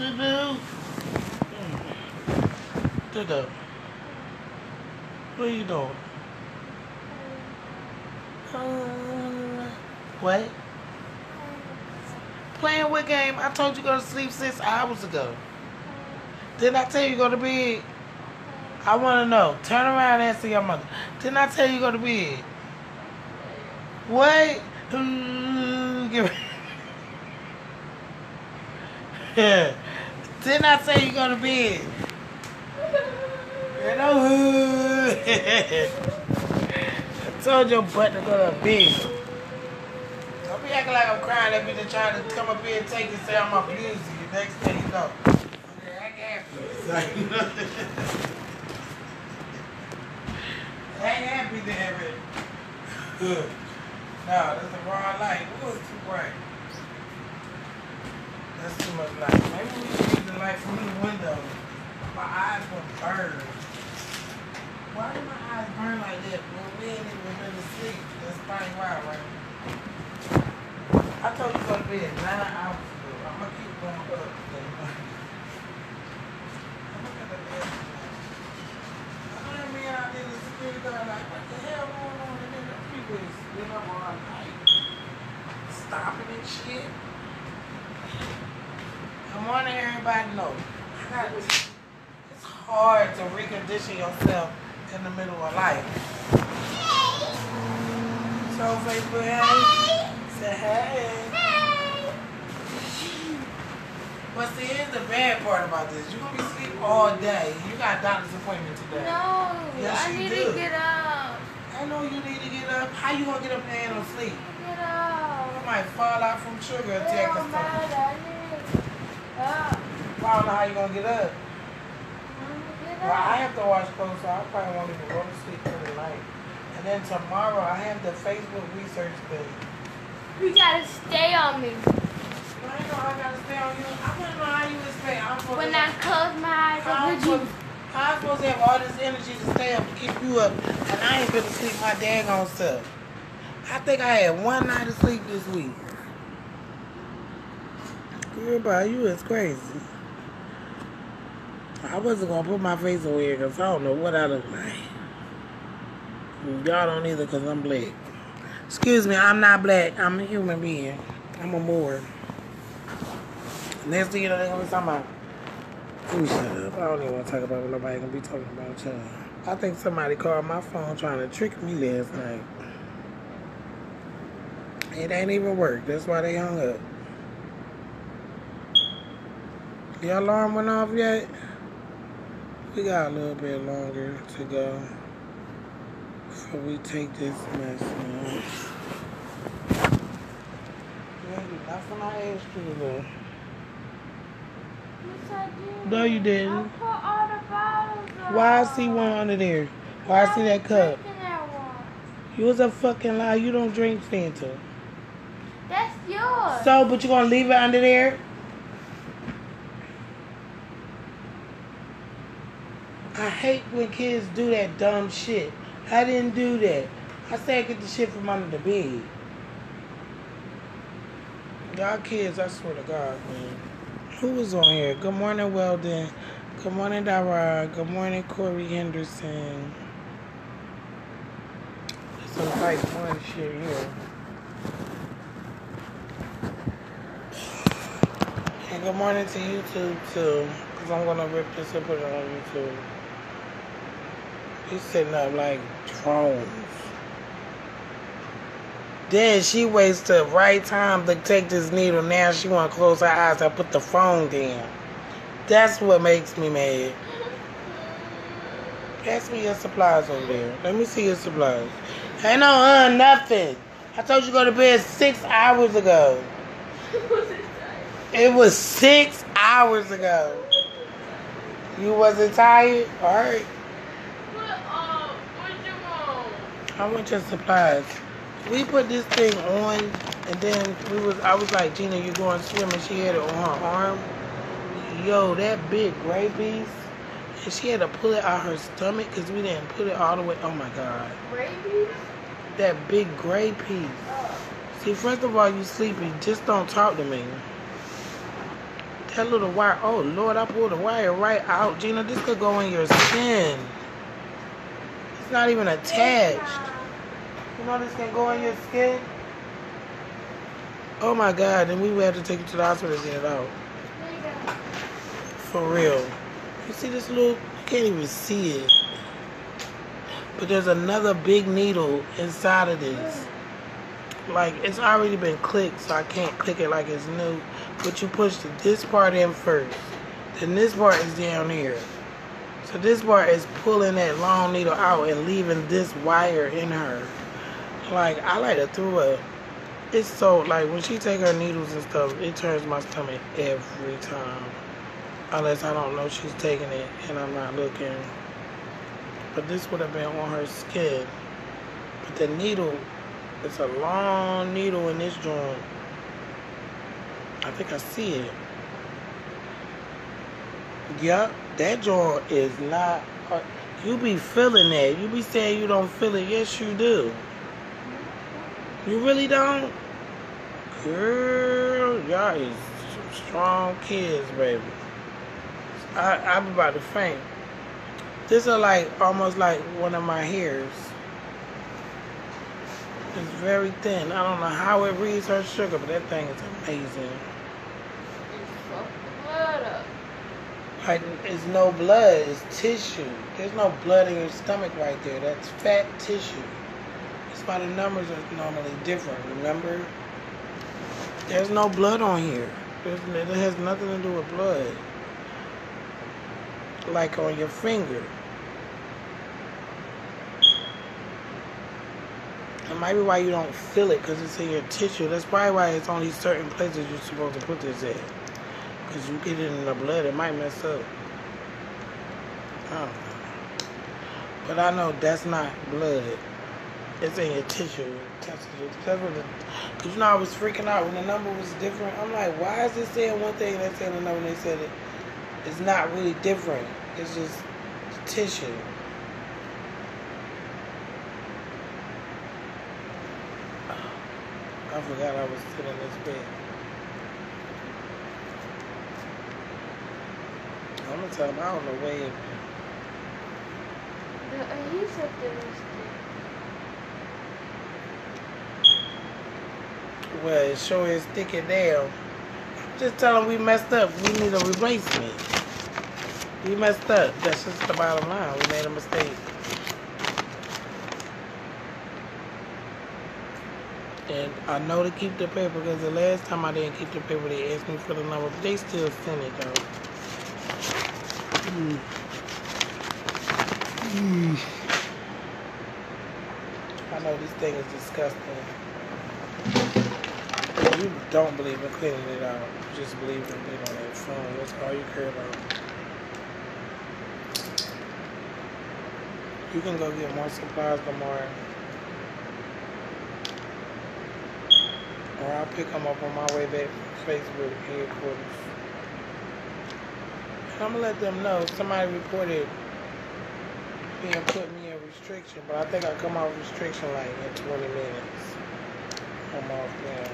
Dudu. What are you doing? What? Playing what game? I told you to go to sleep 6 hours ago. Didn't I tell you to go to bed? I want to know. Turn around and answer your mother. Didn't I tell you to go to bed? What? Didn't I say you go to bed? I told your butt to go to bed. Don't be acting like I'm crying. That bitch trying to come up here and take and say I'm abusing you. Next thing you know. Okay, I can't. I ain't happy there, man. Good. No, that's the wrong light. It was too bright. That's too much light. Maybe we should use the light from the window. My eyes were burned. Why did my eyes burn like that when we ain't even been to sleep? That's probably why, right? I told you to go to bed 9 hours ago. I'm going to keep going up. I'm looking at the bed. I know that man out there, the security guard, like, what the hell going on in there? People is lit up all night. Stopping and shit. Good morning, everybody. No. It's hard to recondition yourself in the middle of life. So Facebook, hey. Say hey. But see, here's the bad part about this. You're going to be asleep all day. You got a doctor's appointment today. No, yes, I need to get up. I know you need to get up. How you going to get up there and sleep? Get up. You might fall out from sugar attack or something. I need to get up. I don't know how you going to get up. Well, I have to watch clothes, so I probably won't even go to sleep for the night. And then tomorrow, I have the Facebook research thing. You gotta stay on me. I ain't know I gotta stay on you. I want to know how you expect. When I close my eyes, how I'm supposed to have all this energy to stay up to keep you up, and I ain't been to sleep my daggone self. I think I had 1 night of sleep this week. Girl, bye, you is crazy. I wasn't going to put my face over here because I don't know what I look like. Y'all don't either because I'm black. Excuse me, I'm not black. I'm a human being. I'm a Moor. Next thing you know, they're going to be talking about. Let me shut up. I don't even want to talk about what nobody going to be talking about y'all. I think somebody called my phone trying to trick me last night. It ain't even work. That's why they hung up. Your alarm went off yet? We got a little bit longer to go before we take this mess, man. That's when I asked you to go. Yes, I did. No, you didn't. I put all the bottles up. Why I see one under there? Why I see that cup? That one. You was a fucking lie. You don't drink Fanta. That's yours. So, but you gonna leave it under there? I hate when kids do that dumb shit. I didn't do that. I said get the shit from under the bed. Y'all kids, I swear to God, man. Who was on here? Good morning, Weldon. Good morning, Dara. Good morning, Corey Henderson. Some type 1 shit here. And good morning to YouTube, too. Because I'm going to rip this and put it on YouTube. He's sitting up like drones. Then she waits the right time to take this needle. Now she want to close her eyes and put the phone down. That's what makes me mad. Pass me your supplies over there. Let me see your supplies. Ain't no nothing. I told you to go to bed 6 hours ago. It was 6 hours ago. You wasn't tired? Alright. What you want? I want your supplies. We put this thing on, and then I was like, Gina, you going swimming? She had it on her arm. Yo, that big gray piece, and she had to pull it out her stomach because we didn't put it all the way. Oh my God. Gray piece? That big gray piece. See, first of all, you sleepy. Just don't talk to me. That little wire. Oh, Lord, I pulled the wire right out. Gina, this could go in your skin. It's not even attached. You know this can go in your skin? Oh, my God. Then we would have to take you to the hospital to get it out. For real. You see this little... You can't even see it. But there's another big needle inside of this. Like, it's already been clicked, so I can't click it like it's new. But you push this part in first. Then this part is down here. So this part is pulling that long needle out and leaving this wire in her. Like, I like to throw a... It's so, like, when she take her needles and stuff, it turns my stomach every time. Unless I don't know she's taking it and I'm not looking. But this would have been on her skin. But the needle... It's a long needle in this joint. I think I see it. Yup, that joint is not... You be feeling that. You be saying you don't feel it. Yes, you do. You really don't? Girl, y'all is strong kids, baby. I'm about to faint. This is like, almost like one of my hairs. It's very thin. I don't know how it reads her sugar, but that thing is amazing. Like, it's no blood. It's tissue. There's no blood in your stomach right there. That's fat tissue. That's why the numbers are normally different, remember? There's no blood on here. It has nothing to do with blood. Like on your finger. That might be why you don't feel it, because it's in your tissue. That's probably why it's only certain places you're supposed to put this at. Because you get it in the blood, it might mess up. I don't know. But I know that's not blood. It's in your tissue. Because you know, I was freaking out when the number was different. I'm like, why is it saying one thing and they're saying another? And they said it's not really different. It's just tissue. I forgot I was sitting in this bed. I'm gonna tell him I don't know where. He said there was Well, it sure is sticking down. Just tell him we messed up. We need a replacement. We messed up. That's just the bottom line. We made a mistake. And I know to keep the paper because the last time I didn't keep the paper, they asked me for the number, but they still send it though. I know this thing is disgusting. You don't believe in cleaning it out. You just believe in being on that phone. That's all you care about. You can go get more supplies tomorrow. Or I'll pick them up on my way back from Facebook headquarters. And I'm going to let them know. Somebody reported being put me in restriction, but I think I come off restriction like in 20 minutes. I'm off now.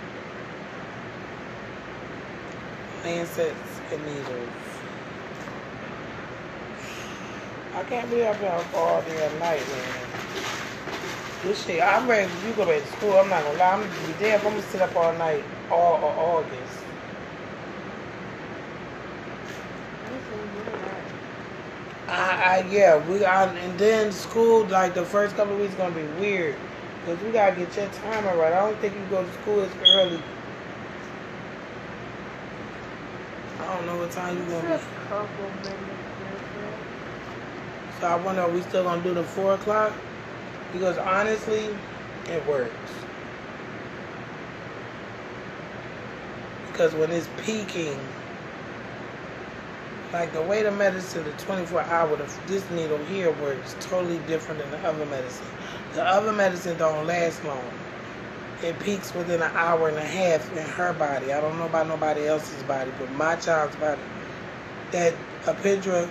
Lancets and needles. I can't believe I've been up all day and night, man. This shit, I'm ready. You go back to school. I'm not gonna lie. I'm gonna be there if I'm gonna sit up all night, all August. And then school, like the first couple of weeks, gonna be weird because we gotta get your timer right. I don't think you go to school as early. I don't know what time you gonna be. So I wonder, are we still gonna do the 4 o'clock? Because honestly, it works. Because when it's peaking, like the way the medicine, the 24-hour, this needle here works totally different than the other medicine. The other medicine don't last long. It peaks within an hour and a half in her body. I don't know about nobody else's body, but my child's body. That Apidra,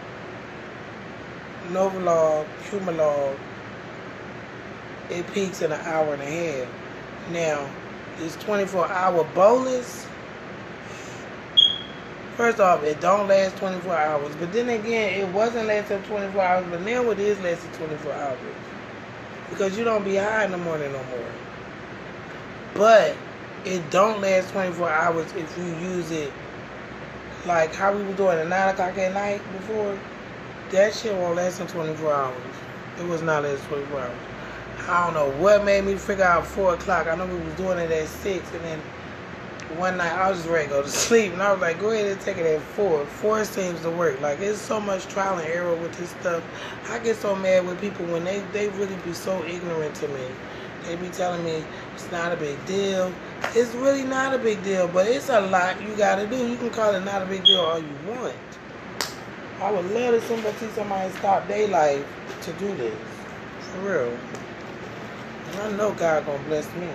Novolog, Humalog, it peaks in an hour and a half. Now, this 24-hour bolus, First off, it don't last 24 hours. But then again, it wasn't lasting 24 hours, but now it is lasting 24 hours. Because you don't be high in the morning no more. But it don't last 24 hours if you use it like how we were doing at 9 o'clock at night before. That shit won't last in 24 hours. It was not last 24 hours. I don't know what made me figure out 4 o'clock. I know we was doing it at 6, and then one night I was just ready to go to sleep, and I was like, go ahead and take it at 4. 4 seems to work. Like, it's so much trial and error with this stuff. I get so mad with people when they really be so ignorant to me. They be telling me it's not a big deal. It's really not a big deal, but it's a lot you gotta do. You can call it not a big deal all you want. I would love to see somebody stop their life to do this. For real. And I know God gonna bless me.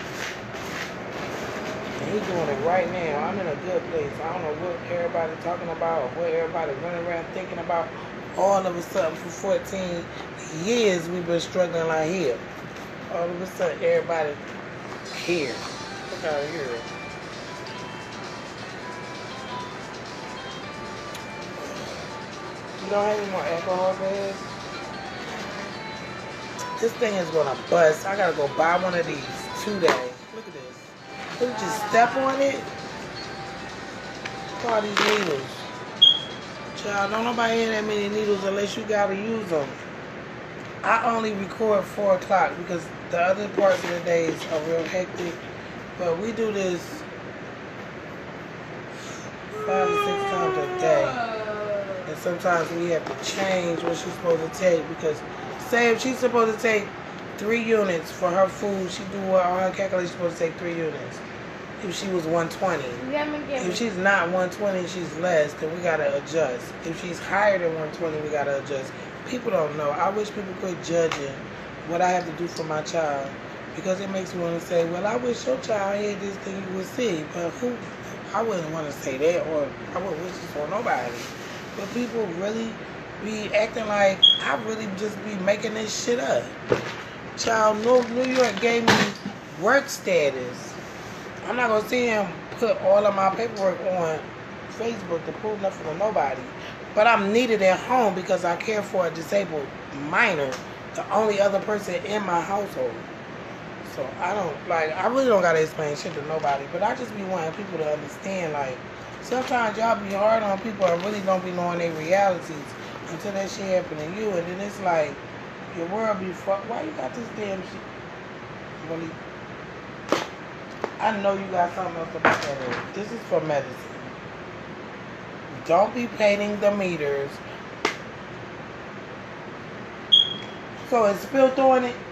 And He's doing it right now. I'm in a good place. I don't know what everybody talking about or what everybody running around thinking about. All of a sudden, for 14 years, we've been struggling like here. All of a sudden, everybody here. Look out here. You don't have any more alcohol bags? This thing is gonna bust. I gotta go buy one of these today. Look at this. Did you just step on it? Look at all these needles. Child, don't nobody have that many needles unless you gotta use them. I only record 4 o'clock because the other parts of the days are real hectic. But we do this 5 to 6 times a day. And sometimes we have to change what she's supposed to take because say if she's supposed to take 3 units for her food, she do what on her calculation she's supposed to take 3 units. If she was 120. If she's not 120, she's less, then we gotta adjust. If she's higher than 120, we gotta adjust. People don't know. I wish people quit judging what I have to do for my child because it makes me want to say, well, I wish your child had this thing you would see. But who? I wouldn't want to say that, or I wouldn't wish this for nobody. But people really be acting like I really just be making this shit up. Child, New York gave me work status. I'm not going to see him put all of my paperwork on Facebook to prove nothing to nobody. But I'm needed at home because I care for a disabled minor, the only other person in my household. So I really don't got to explain shit to nobody. But I just be wanting people to understand, like, sometimes y'all be hard on people and really don't be knowing their realities until that shit happen to you. And then it's like, your world be fucked. Why you got this damn shit? Really? I know you got something else about that. This is for medicine. Don't be painting the meters. So it's spilt on it?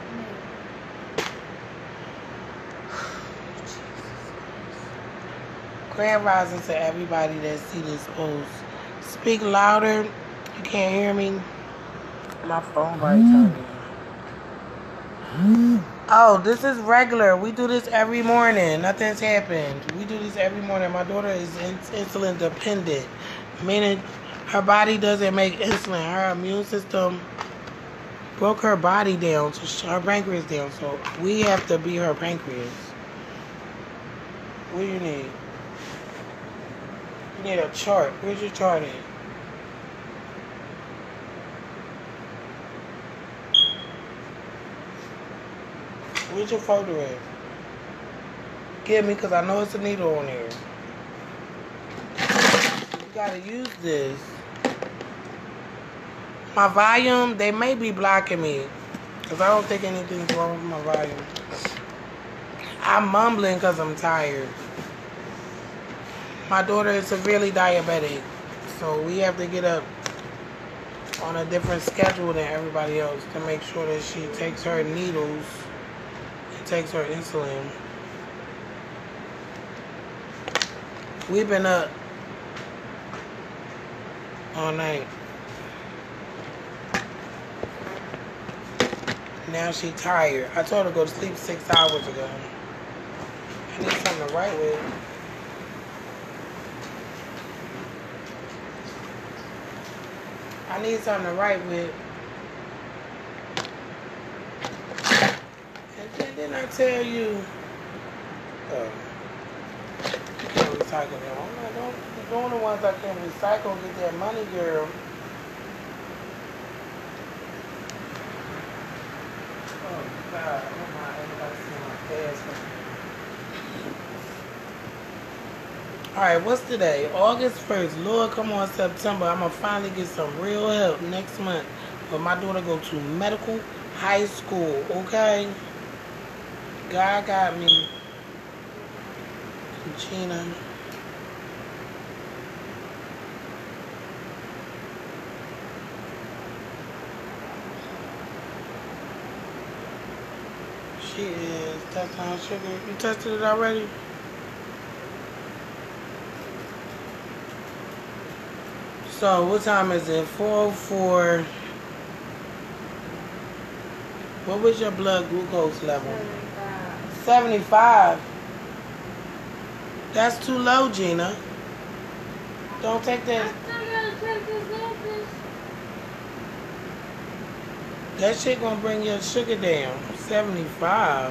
Grand rising to everybody that see this post. Speak louder. You can't hear me. My phone right turning. Oh, this is regular. We do this every morning. Nothing's happened. We do this every morning. My daughter is insulin dependent, meaning her body doesn't make insulin. Her immune system broke her body down, her pancreas down. So we have to be her pancreas. What do you need? You need a chart. Where's your chart at? Where's your folder at? Give me, because I know it's a needle on there. You gotta use this. My volume, they may be blocking me, because I don't think anything's wrong with my volume. I'm mumbling because I'm tired. My daughter is severely diabetic, so we have to get up on a different schedule than everybody else to make sure that she takes her needles and takes her insulin. We've been up all night. Now she tired. I told her to go to sleep 6 hours ago. I need something to write with. I need something to write with. And then I tell you, you can't really recycle them. I'm not doing the ones I can recycle, get that money, girl. Oh, God. I don't mind anybody seeing my past. Alright, what's today? August 1st. Lord, come on, September. I'm going to finally get some real help next month. But my daughter go to medical high school, okay? God got me. Gina. She is. That's on sugar. You tested it already? So, what time is it? 4:04. What was your blood glucose level? 75. That's too low, Gina. Don't take that. That shit gonna bring your sugar down. 75.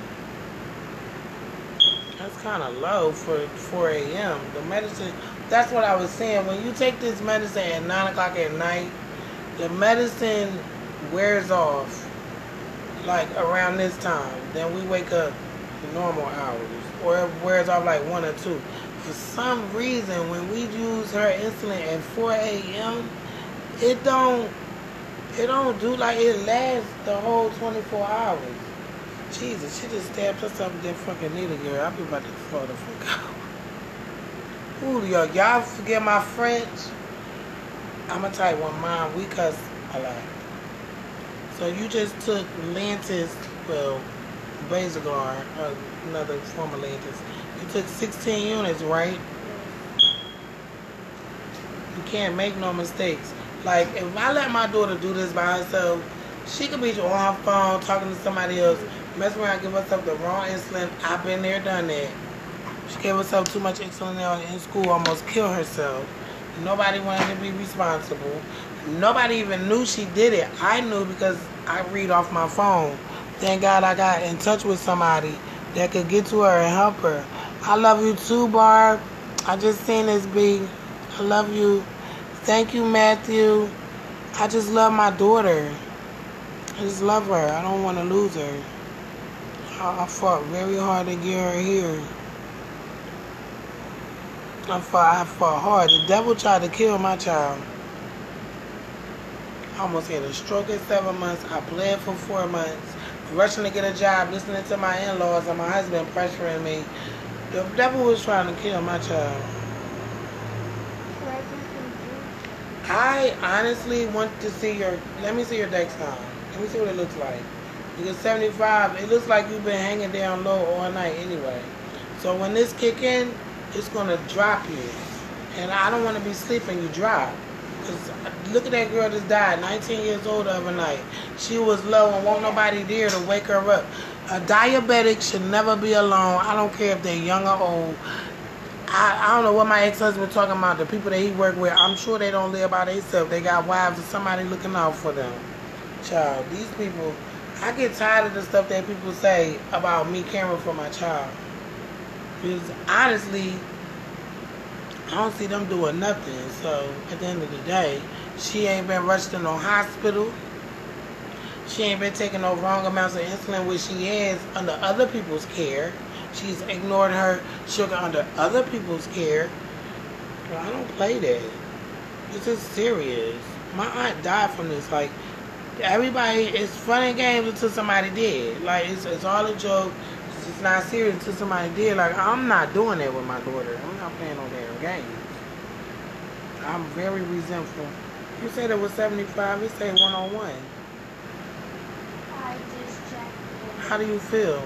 That's kind of low for 4 a.m. The medicine, that's what I was saying. When you take this medicine at 9 o'clock at night, the medicine wears off like around this time. Then we wake up normal hours. Or it wears off like 1 or 2. For some reason, when we use her insulin at 4 a.m., it don't do like it lasts the whole 24 hours. Jesus, she just stabbed herself with that fucking needle, girl. I'll be about to throw the fuck out. Ooh, y'all forget my French? I'm a type 1 mom. We cuss a lot. So you just took Lantus, well, Basaglar, another form of Lantus. You took 16 units, right? You can't make no mistakes. Like, if I let my daughter do this by herself, she could be on her phone talking to somebody else, mess around, give herself the wrong insulin. I've been there, done that. She gave herself too much insulin in school, almost killed herself. Nobody wanted to be responsible. Nobody even knew she did it. I knew because I read off my phone. Thank God I got in touch with somebody that could get to her and help her. I love you too, Barb. I just seen this, B. I love you. Thank you, Matthew. I just love my daughter. I just love her. I don't want to lose her. I fought very hard to get her here. I fought hard. The devil tried to kill my child. I almost had a stroke at 7 months. I bled for 4 months. Rushing to get a job, listening to my in-laws and my husband pressuring me. The devil was trying to kill my child. I honestly want to see let me see your Dexcom. Let me see what it looks like. Because 75, it looks like you've been hanging down low all night anyway. So when this kick in, it's going to drop you. And I don't want to be sleeping, you drop. Because look at that girl just died, 19 years old the other night. She was low and won't nobody there to wake her up. A diabetic should never be alone. I don't care if they're young or old. I don't know what my ex-husband talking about. The people that he work with, I'm sure they don't live by themselves. They got wives or somebody looking out for them. Child, these people, I get tired of the stuff that people say about me caring for my child. Because honestly, I don't see them doing nothing. So at the end of the day, she ain't been rushed to no hospital. She ain't been taking no wrong amounts of insulin, which she has under other people's care. She's ignored her sugar under other people's care. Well, I don't play that. This is serious. My aunt died from this. Like, everybody, it's fun and games until somebody did. Like, it's all a joke. It's not serious until somebody did. Like, I'm not doing that with my daughter. I'm not playing no damn games. I'm very resentful. You said it was 75. It said 101. I just checked it. How do you feel?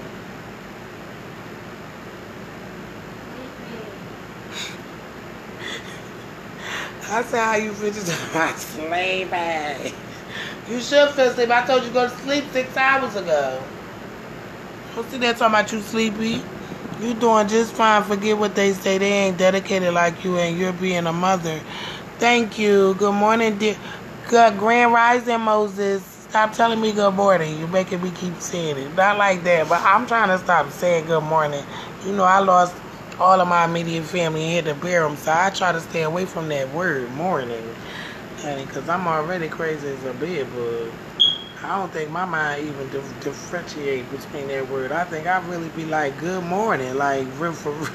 I said how you feel just my sleepy. You should feel sleepy. I told you to go to sleep 6 hours ago. Don't sit there talking about you sleepy. You doing just fine. Forget what they say. They ain't dedicated like you and you're being a mother. Thank you. Good morning, dear. Good Grand Rising, Moses. Stop telling me good morning. You're making me keep saying it. Not like that, but I'm trying to stop saying good morning. You know, I lost all of my immediate family had to bear them. So I try to stay away from that word, morning, honey, because I'm already crazy as a bed bug. I don't think my mind even differentiate between that word. I think I really be like, good morning, like, for real.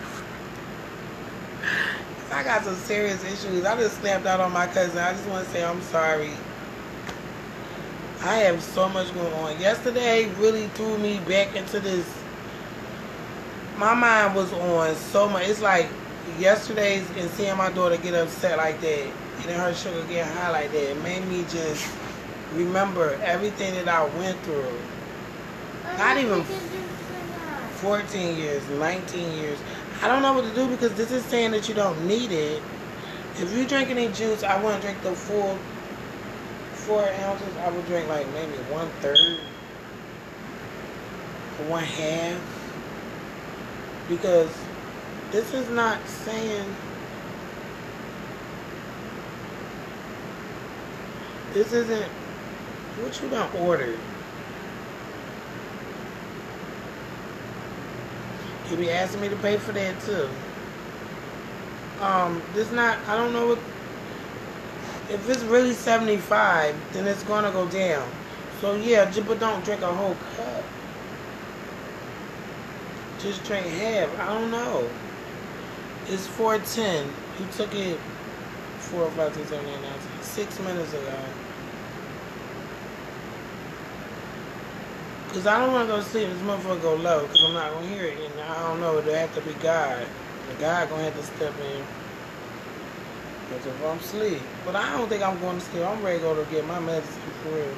I got some serious issues. I just snapped out on my cousin. I just want to say I'm sorry. I have so much going on. Yesterday really threw me back into this. My mind was on so much. It's like yesterday's and seeing my daughter get upset like that and then her sugar get high like that. It made me just remember everything that I went through. Not even 14 years, 19 years. I don't know what to do because this is saying that you don't need it. If you drink any juice, I wouldn't drink the full 4 ounces. I would drink like maybe 1/3 or 1/2. Because this is not saying, this isn't what you done ordered. You be asking me to pay for that too. This not, I don't know what, if it's really 75, then it's gonna go down. So yeah, but don't drink a whole cup. Just drink half. I don't know. It's 4:10. You took it 4, 5, 6, 7, 8, 9, 10, 6 minutes ago. Because I don't want to go to sleep. This motherfucker go low. Because I'm not going to hear it. And I don't know. It'll have to be God. The God going to have to step in. Because if I'm asleep. But I don't think I'm going to sleep. I'm ready to go to get my medicine for real.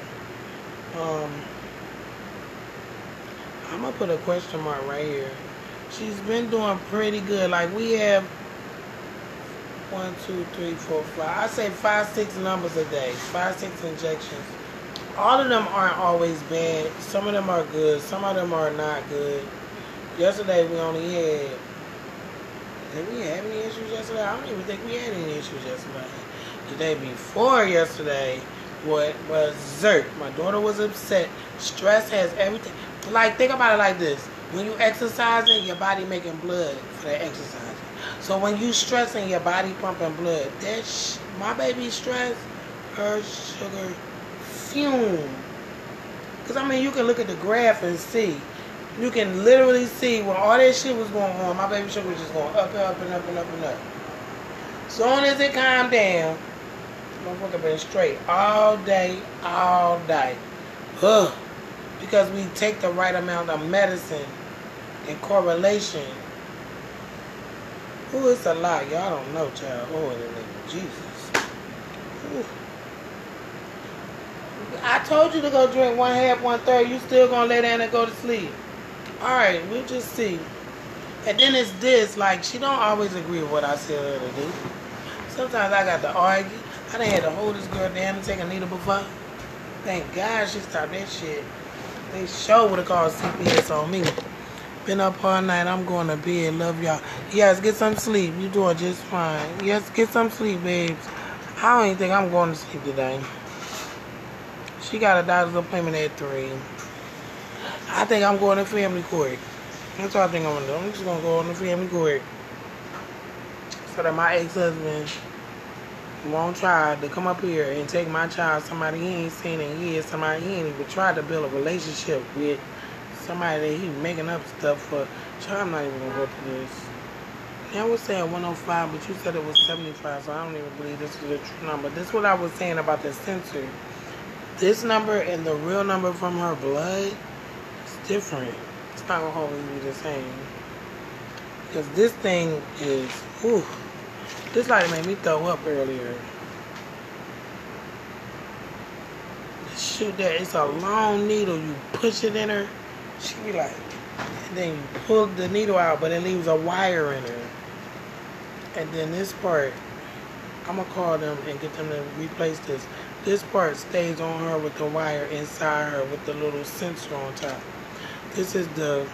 I'm going to put a question mark right here. She's been doing pretty good. Like we have 1, 2, 3, 4, 5. I say 5, 6 numbers a day. 5, 6 injections. All of them aren't always bad. Some of them are good. Some of them are not good. Yesterday we only had... Did we have any issues yesterday? I don't even think we had any issues yesterday. The day before yesterday was Zerk. My daughter was upset. Stress has everything. Like, think about it like this. When you exercising, your body making blood for that exercise. So when you stressing, your body pumping blood. My baby stress, her sugar fume. Because, I mean, you can look at the graph and see. You can literally see when all that shit was going on, my baby sugar was just going up and up and up and up and up. Soon as it calmed down, motherfucker been straight all day, all day. Ugh. Because we take the right amount of medicine in correlation. Ooh, it's a lot. Y'all don't know, child. Oh, in the name of Jesus. Ooh. I told you to go drink 1/2, 1/3. You still gonna lay down and go to sleep. Alright, we'll just see. And then it's this, like, she don't always agree with what I tell her to do. Sometimes I got to argue. I done had to hold this girl down and take a needle before. Thank God she stopped that shit. They sure would have called CPS on me. Been up all night. I'm going to bed. Love y'all. Yes, get some sleep. You doing just fine. Yes, get some sleep, babes. I don't even think I'm going to sleep today. She got a doctor's appointment at 3. I think I'm going to family court. That's what I think I'm going to do. I'm just going to go on the family court. So that my ex-husband won't try to come up here and take my child, somebody he ain't seen in years, somebody he ain't even tried to build a relationship with, somebody that he making up stuff for. Child, I'm not even going to go through this. Yeah, I was saying 105, but you said it was 75, so I don't even believe this is a true number. This is what I was saying about the sensor. This number and the real number from her blood is different. It's not going to always be the same. Because this thing is, whew. This light made me throw up earlier. Shoot that. It's a long needle. You push it in her. She be like, and then you pull the needle out, but it leaves a wire in her. And then this part, I'm going to call them and get them to replace this. This part stays on her with the wire inside her with the little sensor on top. This is the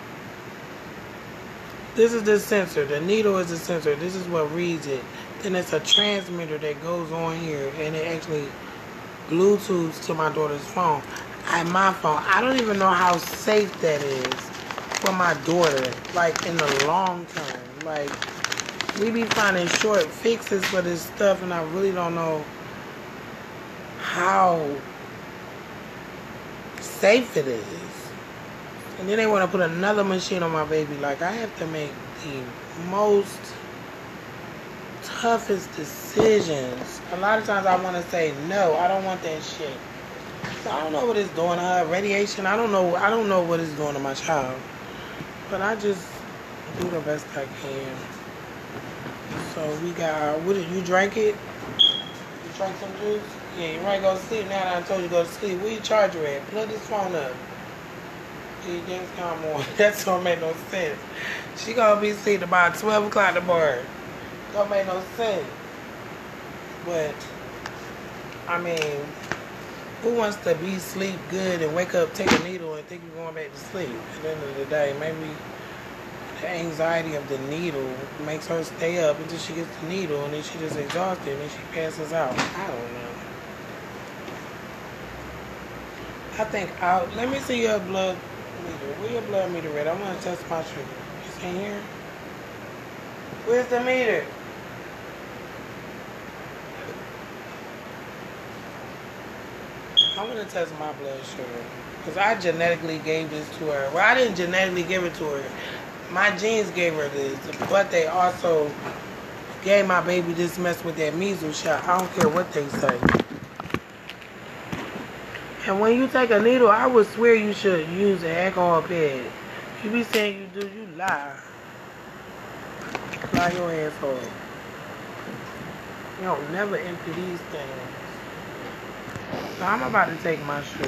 sensor. The needle is the sensor. This is what reads it. Then it's a transmitter that goes on here and it actually Bluetooths to my daughter's phone. My phone. I don't even know how safe that is for my daughter, like in the long term. Like, we be finding short fixes for this stuff, and I really don't know how safe it is. And then they want to put another machine on my baby. Like, I have to make the most toughest decisions. A lot of times I want to say, no, I don't want that shit. So I don't know what it's doing to her. Radiation, I don't know what it's doing to my child. But I just do the best I can. So we got, what did you drank it? You drank some juice? Yeah, you ready to go to sleep now that I told you to go to sleep. Where your charger at? Plug this phone up. Yeah, James come on. That don't make no sense. She gonna be asleep about 12 o'clock tomorrow. Don't make no sense. But, I mean, who wants to be sleep good and wake up, take a needle, and think you're going back to sleep? At the end of the day, maybe the anxiety of the needle makes her stay up until she gets the needle, and then she just exhausted, and she passes out. I don't know. I think let me see your blood meter. Where your blood meter at? I want to test my sugar. It's in here. Where's the meter? I want to test my blood sugar. Because I genetically gave this to her. Well, I didn't genetically give it to her. My genes gave her this. But they also gave my baby this mess with that measles shot. I don't care what they say. And when you take a needle, I would swear you should use an alcohol pad. You be saying you do, you lie. Lie your asshole. You don't never empty these things. So I'm about to take my sugar.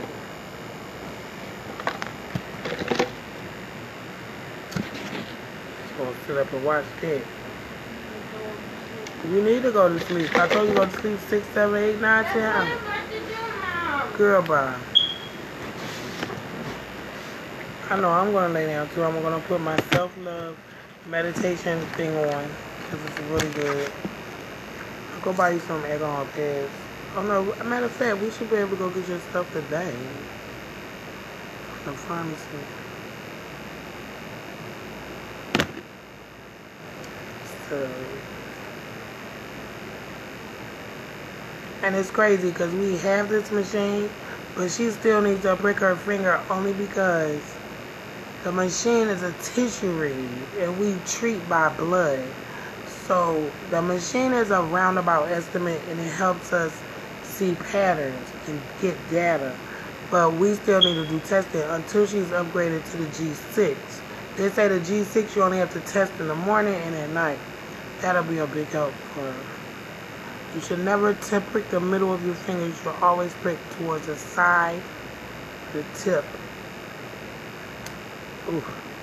Just gonna sit up and watch that. You need to go to sleep. I told you to go to sleep 6, 7, 8, 9, 10 hours. Girl, bye. I know I'm going to lay down too. I'm going to put my self-love meditation thing on because it's really good. I'll go buy you some alcohol pads. Oh no, matter of fact, we should be able to go get your stuff today. From the pharmacy. So. And it's crazy because we have this machine, but she still needs to prick her finger only because the machine is a tissue read and we treat by blood. So the machine is a roundabout estimate and it helps us see patterns and get data. But we still need to do testing until she's upgraded to the G6. They say the G6 you only have to test in the morning and at night. That'll be a big help for her. You should never prick the middle of your finger. You should always prick towards the side, the tip. Ooh.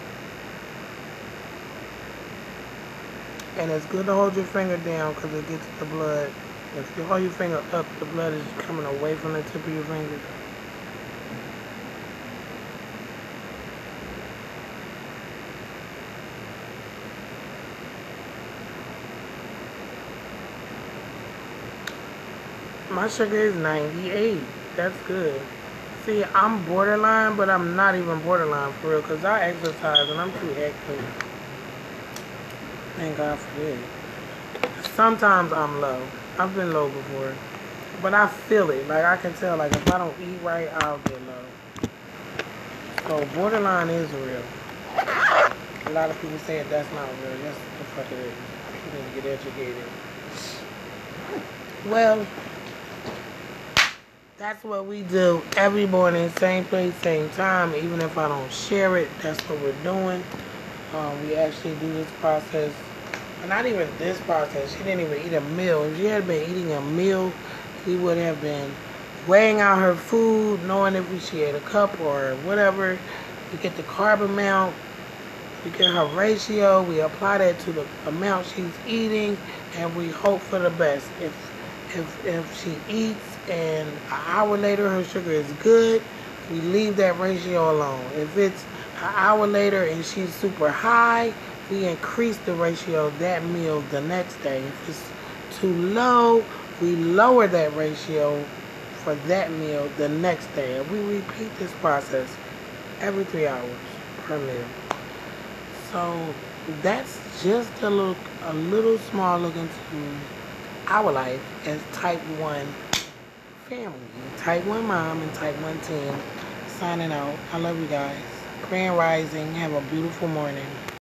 And it's good to hold your finger down because it gets the blood. If you hold your finger up, the blood is coming away from the tip of your finger. My sugar is 98. That's good. See, I'm borderline, but I'm not even borderline for real because I exercise and I'm too active. Thank God for that. Sometimes I'm low. I've been low before. But I feel it. Like, I can tell, like, if I don't eat right, I'll get low. So, borderline is real. A lot of people say that's not real. That's what the fuck it is. You need to get educated. Well, that's what we do every morning, same place, same time. Even if I don't share it, that's what we're doing. We actually do this process. Not even this process. She didn't even eat a meal. If she had been eating a meal, we would have been weighing out her food, knowing if she ate a cup or whatever. We get the carb amount. We get her ratio. We apply that to the amount she's eating, and we hope for the best. If she eats and an hour later her sugar is good, we leave that ratio alone. If it's an hour later and she's super high, we increase the ratio that meal the next day. If it's too low, we lower that ratio for that meal the next day. And we repeat this process every 3 hours per meal. So that's just a little small look into our life as type 1 family. Type 1 mom and type 1 teen signing out. I love you guys. Grand Rising. Have a beautiful morning.